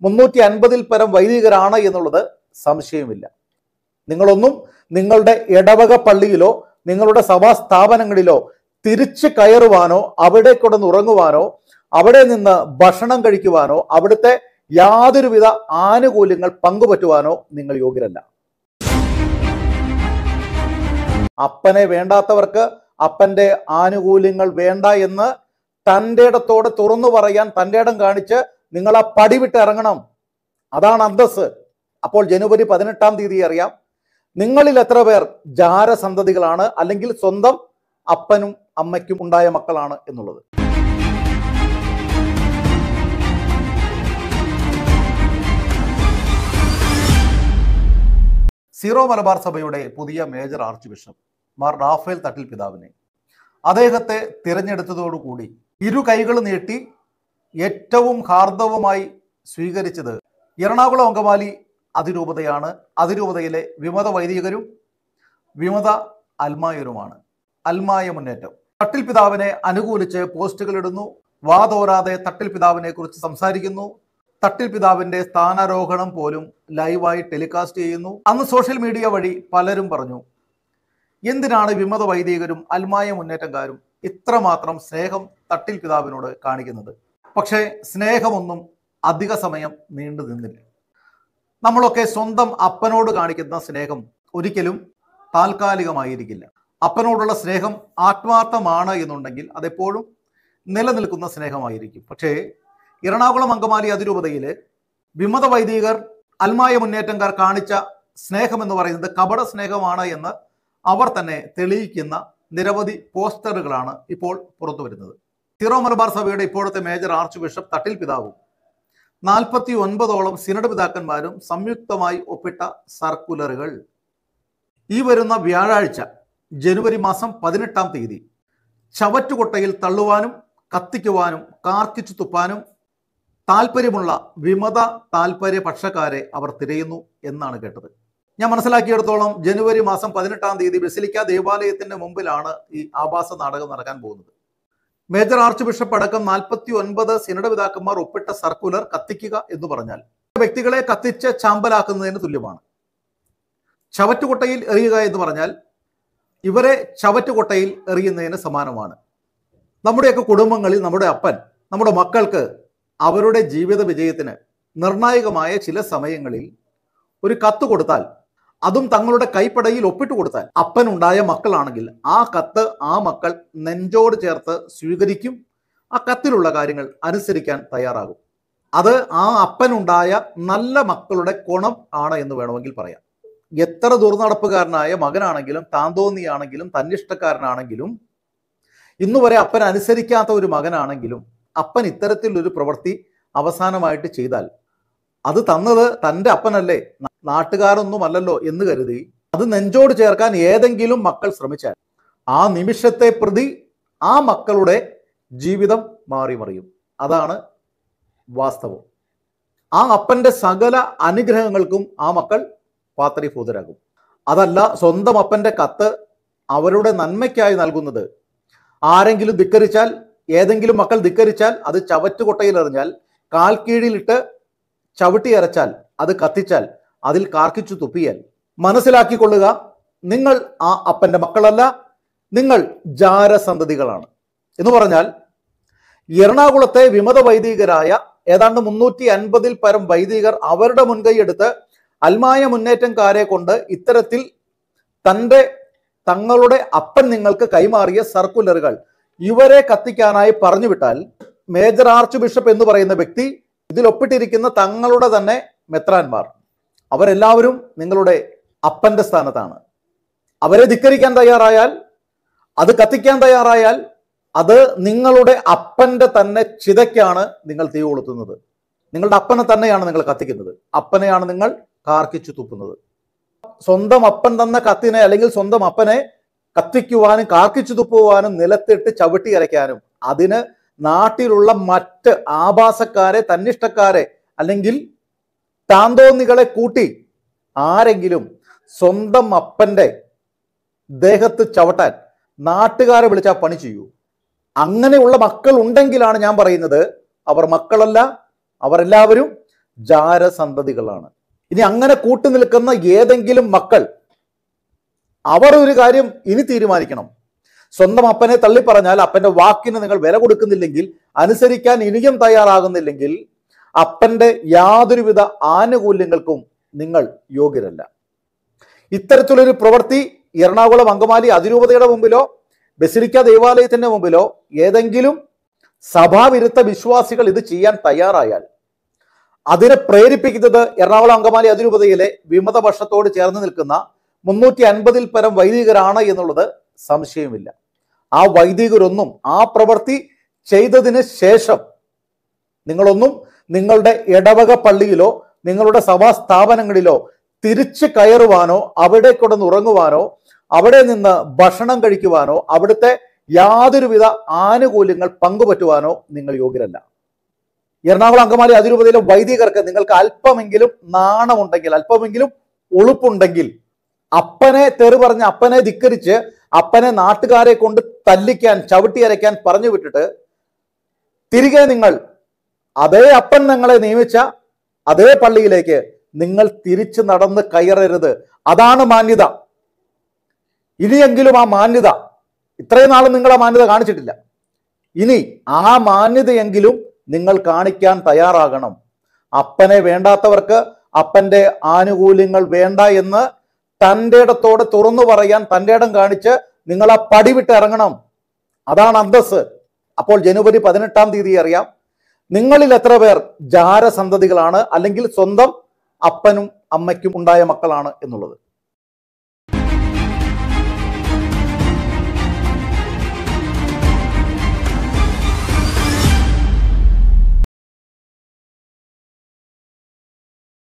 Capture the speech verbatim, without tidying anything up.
മുന്നൂറ്റി അൻപതിൽ പരം വൈദികരാണ് എന്നുള്ളത് സംശയമില്ല. നിങ്ങളൊന്നും നിങ്ങളുടെ ഇടവക പള്ളിയിലോ നിങ്ങളുടെ സഭാ സ്ഥാപനങ്ങളിലോ തിരിച്ചു കയറുവാനോ അവിടെ കിടന്ന് ഉറങ്ങുവാനോ അവിടെ നിന്ന് ഭക്ഷണം കഴിക്കുവാനോ അവിടുത്തെ യാതൊരുവിധ ആനുകൂല്യങ്ങൾ പങ്കുപറ്റുവാനോ നിങ്ങൾ യോഗ്യരല്ല. അപ്പനെ വേണ്ടാത്തവർക്ക് അപ്പന്റെ ആനുകൂല്യങ്ങൾ വേണ്ട എന്ന് തൻ്റെ ഇടത്തോടെ തുറന്നു പറയാൻ തൻ്റെ ഇടം കാണിച്ച് നിങ്ങൾ ആ പടി വിട്ട് ഇറങ്ങണം. അതാണ് അന്തസ്. അപ്പോൾ ജനുവരി പതിനെട്ടാം തീയതി അറിയാം നിങ്ങളിൽ എത്ര പേർ ജാരസന്തതികളാണ് അല്ലെങ്കിൽ സ്വന്തം അപ്പനും അമ്മയ്ക്കും ഉണ്ടായ മക്കളാണ് എന്നുള്ളത്. സീറോ മലബാർ സഭയുടെ പുതിയ major archbishop Mar Raphael Thattil പിതാവിനെ അദ്ദേഹത്തെ തിരഞ്ഞെടുത്തതോടുകൂടി ഇരു കൈകൾ നീട്ടി ഏറ്റവും ഹാർദവമായി സ്വീകരിച്ചത് എറണാകുളം അങ്കമാലി അതിരൂപതയാണ്. അതിരൂപതയിലെ വിമത വൈദികരും വിമത അൽമായരുമാണ്. അൽമായ മുന്നേറ്റം തട്ടിൽ പിതാവിനെ അനുകൂലിച്ച് പോസ്റ്റുകൾ ഇടുന്നു. വാതോരാതെ തട്ടിൽ പിതാവിനെ കുറിച്ച് സംസാരിക്കുന്നു. തട്ടിൽ പിതാവിന്റെ സ്ഥാനാരോഹണം പോലും ലൈവായി ടെലികാസ്റ്റ് ചെയ്യുന്നു. അന്ന് സോഷ്യൽ മീഡിയ വഴി പലരും പറഞ്ഞു, എന്തിനാണ് വിമത വൈദികരും അൽമായ മുന്നേറ്റക്കാരും ഇത്രമാത്രം സ്നേഹം തട്ടിൽ പിതാവിനോട് കാണിക്കുന്നത്? പക്ഷേ സ്നേഹമൊന്നും അധിക സമയം നീണ്ടു നിന്നില്ല. നമ്മളൊക്കെ സ്വന്തം അപ്പനോട് കാണിക്കുന്ന സ്നേഹം ഒരിക്കലും താൽക്കാലികമായിരിക്കില്ല. അപ്പനോടുള്ള സ്നേഹം ആത്മാർത്ഥമാണ് എന്നുണ്ടെങ്കിൽ അതെപ്പോഴും നിലനിൽക്കുന്ന സ്നേഹമായിരിക്കും. പക്ഷേ എറണാകുളം അങ്കമാലി അതിരൂപതയിലെ വിമത വൈദികർ അൽമായ മുന്നേറ്റക്കാർ കാണിച്ച സ്നേഹം എന്ന് പറയുന്നത് കപട സ്നേഹമാണ് എന്ന് അവർ തന്നെ തെളിയിക്കുന്ന നിരവധി പോസ്റ്ററുകളാണ് ഇപ്പോൾ പുറത്തു വരുന്നത്. സീറോ മലബാർ സഭയുടെ ഇപ്പോഴത്തെ മേജർ ആർച്ച് ബിഷപ്പ് തട്ടിൽ പിതാവും നാൽപ്പത്തി ഒൻപതോളം സിനഡ് പിതാക്കന്മാരും സംയുക്തമായി ഒപ്പിട്ട സർക്കുലറുകൾ ഈ വരുന്ന വ്യാഴാഴ്ച ജനുവരി മാസം പതിനെട്ടാം തീയതി ചവറ്റുകൊട്ടയിൽ തള്ളുവാനും കത്തിക്കുവാനും കാർക്കിച്ചു തുപ്പാനും താല്പര്യമുള്ള വിമത താല്പര്യ പക്ഷക്കാരെ അവർ തിരയുന്നു എന്നാണ് കേട്ടത്. ഞാൻ മനസ്സിലാക്കിയിടത്തോളം ജനുവരി മാസം പതിനെട്ടാം തീയതി ബസിലിക്ക ദേവാലയത്തിന്റെ മുമ്പിലാണ് ഈ ആഭാസ നാടകം നടക്കാൻ പോകുന്നത്. മേജർ ആർച്ച് ബിഷപ്പ് അടക്കം നാൽപ്പത്തി ഒൻപത് സിനഡ് പിതാക്കന്മാർ ഒപ്പിട്ട സർക്കുലർ കത്തിക്കുക എന്ന് പറഞ്ഞാൽ വ്യക്തികളെ കത്തിച്ച് ചാമ്പലാക്കുന്നതിന് തുല്യമാണ്. ചവറ്റുകൊട്ടയിൽ എറിയുക എന്ന് പറഞ്ഞാൽ ഇവരെ ചവറ്റുകൊട്ടയിൽ എറിയുന്നതിന് സമാനമാണ്. നമ്മുടെയൊക്കെ കുടുംബങ്ങളിൽ നമ്മുടെ അപ്പൻ നമ്മുടെ മക്കൾക്ക് അവരുടെ ജീവിത വിജയത്തിന് നിർണായകമായ ചില സമയങ്ങളിൽ ഒരു കത്ത് കൊടുത്താൽ, അതും തങ്ങളുടെ കൈപ്പടയിൽ ഒപ്പിട്ട് കൊടുത്താൽ, അപ്പനുണ്ടായ മക്കളാണെങ്കിൽ ആ കത്ത് ആ മക്കൾ നെഞ്ചോട് ചേർത്ത് സ്വീകരിക്കും. ആ കത്തിലുള്ള കാര്യങ്ങൾ അനുസരിക്കാൻ തയ്യാറാകും. അത് ആ അപ്പനുണ്ടായ നല്ല മക്കളുടെ ഗുണം ആണ് എന്ന് വേണമെങ്കിൽ പറയാം. എത്ര ദുർനടപ്പുകാരനായ മകനാണെങ്കിലും താന്തോന്നിയാണെങ്കിലും തന്നിഷ്ടക്കാരനാണെങ്കിലും ഇന്നുവരെ അപ്പൻ അനുസരിക്കാത്ത ഒരു മകനാണെങ്കിലും അപ്പൻ ഇത്തരത്തിലൊരു പ്രവൃത്തി അവസാനമായിട്ട് ചെയ്താൽ അത് തന്നത് തൻ്റെ അപ്പനല്ലേ, നാട്ടുകാരൊന്നുമല്ലല്ലോ എന്ന് കരുതി അത് നെഞ്ചോട് ചേർക്കാൻ ഏതെങ്കിലും മക്കൾ ശ്രമിച്ചാൽ ആ നിമിഷത്തെ പ്രതി ആ മക്കളുടെ ജീവിതം മാറി മറിയും. അതാണ് വാസ്തവം. ആ അപ്പൻ്റെ സകല അനുഗ്രഹങ്ങൾക്കും ആ മക്കൾ പാത്രീഭൂതരാകും. അതല്ല സ്വന്തം അപ്പൻ്റെ കത്ത് അവരുടെ നന്മയ്ക്കായി നൽകുന്നത്. ആരെങ്കിലും ധിക്കരിച്ചാൽ, ഏതെങ്കിലും മക്കൾ ധിക്കരിച്ചാൽ അത് ചവറ്റുകൊട്ടയിൽ എറിഞ്ഞാൽ, കാൽ കീഴിലിട്ട് ചവിട്ടി അരച്ചാൽ, അത് കത്തിച്ചാൽ, അതിൽ കാർക്കിച്ചു തുപ്പിയാൽ മനസ്സിലാക്കിക്കൊള്ളുക, നിങ്ങൾ ആ അപ്പൻ്റെ മക്കളല്ല, നിങ്ങൾ ജാരസന്തതികളാണ് എന്ന് പറഞ്ഞാൽ എറണാകുളത്തെ വിമത വൈദികരായ ഏതാണ്ട് മുന്നൂറ്റി അൻപതിൽ പരം വൈദികർ അവരുടെ മുൻകൈയെടുത്ത് അൽമായ മുന്നേറ്റക്കാരെ കൊണ്ട് ഇത്തരത്തിൽ തൻ്റെ തങ്ങളുടെ അപ്പൻ നിങ്ങൾക്ക് കൈമാറിയ സർക്കുലറുകൾ ഇവരെ കത്തിക്കാനായി പറഞ്ഞു വിട്ടാൽ മേജർ ആർച്ച് ബിഷപ്പ് എന്ന് പറയുന്ന വ്യക്തി, ഇതിൽ ഒപ്പിട്ടിരിക്കുന്ന തങ്ങളുടെ തന്നെ മെത്രാന്മാർ, അവരെല്ലാവരും നിങ്ങളുടെ അപ്പൻ്റെ സ്ഥാനത്താണ്. അവരെ ധിക്കരിക്കാൻ തയ്യാറായാൽ, അത് കത്തിക്കാൻ തയ്യാറായാൽ അത് നിങ്ങളുടെ അപ്പൻ്റെ തന്നെ ചിതയ്ക്കാണ് നിങ്ങൾ തീ കൊളുത്തുന്നത്. നിങ്ങളുടെ അപ്പനെ തന്നെയാണ് നിങ്ങൾ കത്തിക്കുന്നത്. അപ്പനെയാണ് നിങ്ങൾ കാർക്കിച്ചു തുപ്പുന്നത്. സ്വന്തം അപ്പൻ തന്ന കത്തിനെ അല്ലെങ്കിൽ സ്വന്തം അപ്പനെ കത്തിക്കുവാനും കാർക്കിച്ചു തുപ്പുവാനും നിലത്തിട്ട് ചവിട്ടി അരയ്ക്കാനും അതിന് നാട്ടിലുള്ള മറ്റ് ആഭാസക്കാരെ, തന്നിഷ്ടക്കാരെ അല്ലെങ്കിൽ താന്തോന്നികളെ കൂട്ടി ആരെങ്കിലും സ്വന്തം അപ്പൻ്റെ ദേഹത്ത് ചവിട്ടാൻ നാട്ടുകാരെ വിളിച്ചാൽ പണി ചെയ്യൂ. അങ്ങനെയുള്ള മക്കൾ ഉണ്ടെങ്കിലാണ് ഞാൻ പറയുന്നത് അവർ മക്കളല്ല, അവരെല്ലാവരും ജാരസന്തതികളാണ്. ഇനി അങ്ങനെ കൂട്ടുനിൽക്കുന്ന ഏതെങ്കിലും മക്കൾ, അവർ ഒരു കാര്യം ഇനി തീരുമാനിക്കണം. സ്വന്തം അപ്പനെ തള്ളിപ്പറഞ്ഞാൽ, അപ്പന്റെ വാക്കിന് നിങ്ങൾ വില കൊടുക്കുന്നില്ലെങ്കിൽ, അനുസരിക്കാൻ ഇനിയും തയ്യാറാകുന്നില്ലെങ്കിൽ, അപ്പന്റെ യാതൊരുവിധ ആനുകൂല്യങ്ങൾക്കും നിങ്ങൾ യോഗ്യരല്ല. ഇത്തരത്തിലൊരു പ്രവൃത്തി എറണാകുളം അങ്കമാലി അതിരൂപതയുടെ മുമ്പിലോ ബസിലിക്ക ദേവാലയത്തിന്റെ മുമ്പിലോ ഏതെങ്കിലും സഭാവിരുദ്ധ വിശ്വാസികൾ ഇത് ചെയ്യാൻ തയ്യാറായാൽ, അതിനെ പ്രേരിപ്പിക്കുന്നത് എറണാകുളം അങ്കമാലി അതിരൂപതയിലെ വിമതപക്ഷത്തോട് ചേർന്ന് നിൽക്കുന്ന മുന്നൂറ്റി അൻപതിൽ പരം വൈദികരാണ് എന്നുള്ളത് സംശയമില്ല. ആ വൈദികരൊന്നും ആ പ്രവൃത്തി ചെയ്തതിന് ശേഷം നിങ്ങളൊന്നും നിങ്ങളുടെ ഇടവക പള്ളിയിലോ നിങ്ങളുടെ സഭാ സ്ഥാപനങ്ങളിലോ തിരിച്ചു കയറുവാനോ അവിടെ കൊണ്ടു ഉറങ്ങുവാനോ അവിടെ നിന്ന് ഭക്ഷണം കഴിക്കുവാനോ അവിടുത്തെ യാതൊരുവിധ ആനുകൂല്യങ്ങൾ പങ്കുപറ്റുവാനോ നിങ്ങൾ യോഗ്യരല്ല. എറണാകുളം അങ്കമാലി അതിരൂപതയിലെ വൈദികർക്ക് നിങ്ങൾക്ക് അല്പമെങ്കിലും നാണമുണ്ടെങ്കിൽ, അല്പമെങ്കിലും ഉളുപ്പുണ്ടെങ്കിൽ, അപ്പനെ തെറി പറഞ്ഞ് അപ്പനെ ധിക്കരിച്ച് അപ്പനെ നാട്ടുകാരെ കൊണ്ട് തല്ലിക്കാൻ ചവിട്ടി അരയ്ക്കാൻ പറഞ്ഞു വിട്ടിട്ട് തിരികെ നിങ്ങൾ അതേ അപ്പൻ നിങ്ങളെ നിയമിച്ച അതേ പള്ളിയിലേക്ക് നിങ്ങൾ തിരിച്ചു നടന്ന് കയറരുത്. അതാണ് മാന്യത. ഇനിയെങ്കിലും ആ മാന്യത, ഇത്രയും നാളും നിങ്ങൾ ആ മാന്യത കാണിച്ചിട്ടില്ല, ഇനി ആ മാന്യതയെങ്കിലും നിങ്ങൾ കാണിക്കാൻ തയ്യാറാകണം. അപ്പനെ വേണ്ടാത്തവർക്ക് അപ്പന്റെ ആനുകൂല്യങ്ങൾ വേണ്ട എന്ന് തൻ്റെ ഇടത്തോടെ തുറന്നു പറയാൻ തൻ്റെ ഇടം കാണിച്ച് നിങ്ങൾ ആ പടി വിട്ട് ഇറങ്ങണം. അതാണ് അന്തസ്. അപ്പോൾ ജനുവരി പതിനെട്ടാം തീയതി അറിയാം നിങ്ങളിൽ എത്ര പേർ ജാരസന്തതികളാണ്, അല്ലെങ്കിൽ സ്വന്തം അപ്പനും അമ്മയ്ക്കും ഉണ്ടായ മക്കളാണ് എന്നുള്ളത്.